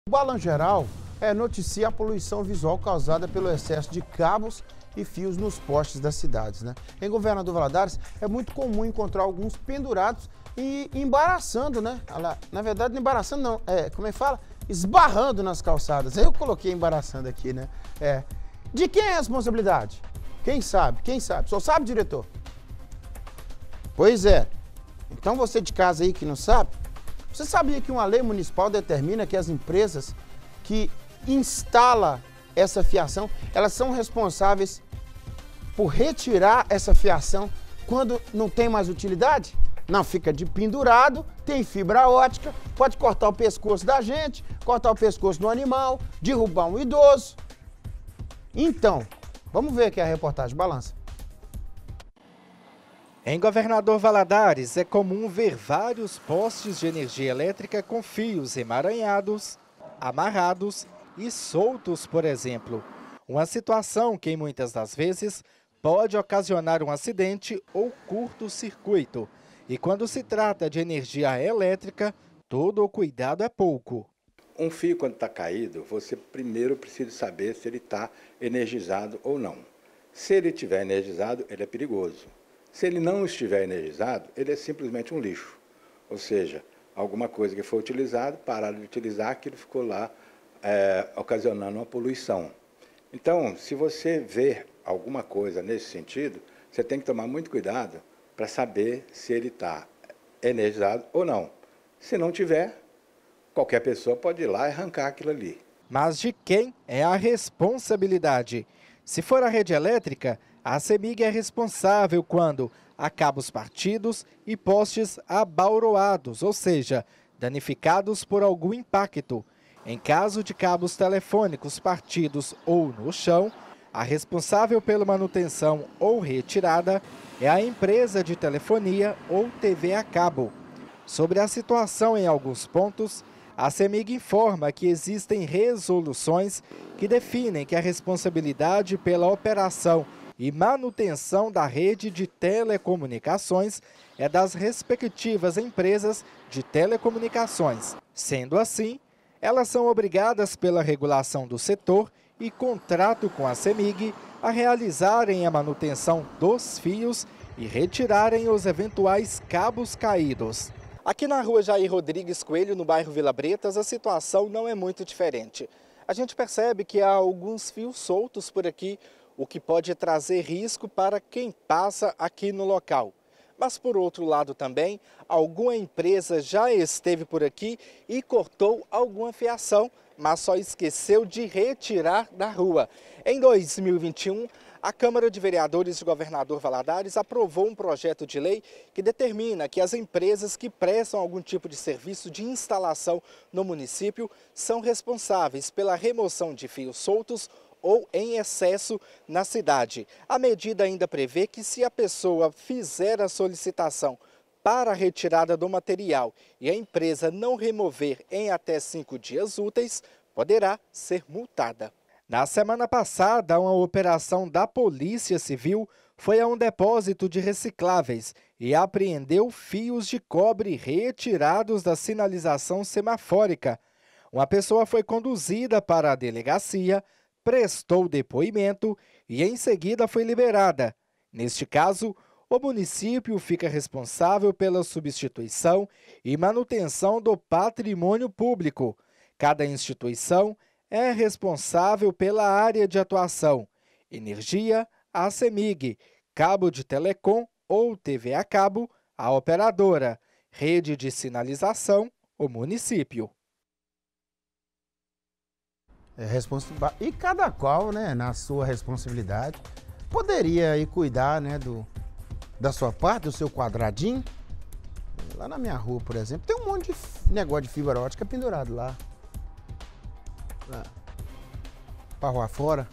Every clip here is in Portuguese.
O Balanço Geral noticia a poluição visual causada pelo excesso de cabos e fios nos postes das cidades, né? Em Governador Valadares é muito comum encontrar alguns pendurados e embaraçando, né? Na verdade, não embaraçando não, como é que fala? Esbarrando nas calçadas. Eu coloquei embaraçando aqui, né? De quem é a responsabilidade? Quem sabe? Quem sabe? Só sabe, diretor? Pois é. Então você de casa aí que não sabe, você sabia que uma lei municipal determina que as empresas que instalam essa fiação, elas são responsáveis por retirar essa fiação quando não tem mais utilidade? Não, fica de pendurado, tem fibra ótica, pode cortar o pescoço da gente, cortar o pescoço do animal, derrubar um idoso. Então, vamos ver aqui a reportagem, balança. Em Governador Valadares, é comum ver vários postes de energia elétrica com fios emaranhados, amarrados e soltos, por exemplo. Uma situação que, muitas das vezes, pode ocasionar um acidente ou curto-circuito. E quando se trata de energia elétrica, todo o cuidado é pouco. Um fio, quando está caído, você primeiro precisa saber se ele está energizado ou não. Se ele estiver energizado, ele é perigoso. Se ele não estiver energizado, ele é simplesmente um lixo. Ou seja, alguma coisa que foi utilizada, pararam de utilizar, aquilo ficou lá ocasionando uma poluição. Então, se você vê alguma coisa nesse sentido, você tem que tomar muito cuidado para saber se ele está energizado ou não. Se não tiver, qualquer pessoa pode ir lá e arrancar aquilo ali. Mas de quem é a responsabilidade? Se for a rede elétrica, a CEMIG é responsável quando há cabos partidos e postes abauroados, ou seja, danificados por algum impacto. Em caso de cabos telefônicos partidos ou no chão, a responsável pela manutenção ou retirada é a empresa de telefonia ou TV a cabo. Sobre a situação em alguns pontos, a CEMIG informa que existem resoluções que definem que a responsabilidade pela operação e manutenção da rede de telecomunicações é das respectivas empresas de telecomunicações. Sendo assim, elas são obrigadas pela regulação do setor e contrato com a CEMIG a realizarem a manutenção dos fios e retirarem os eventuais cabos caídos. Aqui na rua Jair Rodrigues Coelho, no bairro Vila Bretas, a situação não é muito diferente. A gente percebe que há alguns fios soltos por aqui, o que pode trazer risco para quem passa aqui no local. Mas, por outro lado também, alguma empresa já esteve por aqui e cortou alguma fiação, mas só esqueceu de retirar da rua. Em 2021, a Câmara de Vereadores de Governador Valadares aprovou um projeto de lei que determina que as empresas que prestam algum tipo de serviço de instalação no município são responsáveis pela remoção de fios soltos ou em excesso na cidade. A medida ainda prevê que, se a pessoa fizer a solicitação para a retirada do material e a empresa não remover em até 5 dias úteis, poderá ser multada. Na semana passada, uma operação da Polícia Civil foi a um depósito de recicláveis e apreendeu fios de cobre retirados da sinalização semafórica. Uma pessoa foi conduzida para a delegacia, prestou depoimento e em seguida foi liberada. Neste caso, o município fica responsável pela substituição e manutenção do patrimônio público. Cada instituição é responsável pela área de atuação: energia, a CEMIG; cabo de telecom ou TV a cabo, a operadora; rede de sinalização, o município. E cada qual, né, na sua responsabilidade, poderia aí cuidar, né, da sua parte, do seu quadradinho. Lá na minha rua, por exemplo, tem um monte de negócio de fibra ótica pendurado lá. Pra rua fora.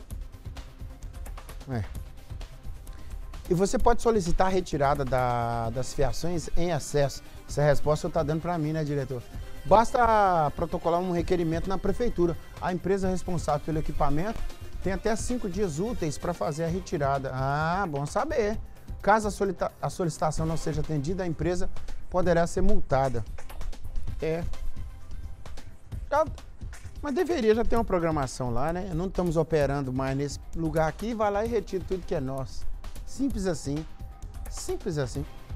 E você pode solicitar a retirada das fiações em excesso. Essa resposta você está dando para mim, né, diretor? Basta protocolar um requerimento na prefeitura. A empresa responsável pelo equipamento tem até 5 dias úteis para fazer a retirada. Ah, bom saber. Caso a solicitação não seja atendida, a empresa poderá ser multada. Mas deveria já ter uma programação lá, né? Não estamos operando mais nesse lugar aqui, vai lá e retira tudo que é nosso. Simples assim. Simples assim.